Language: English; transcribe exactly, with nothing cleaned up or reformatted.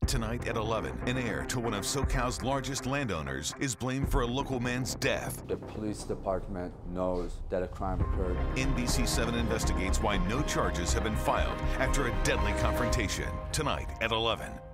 Tonight at eleven, an heir to one of SoCal's largest landowners is blamed for a local man's death. The police department knows that a crime occurred. N B C seven investigates why no charges have been filed after a deadly confrontation. Tonight at eleven.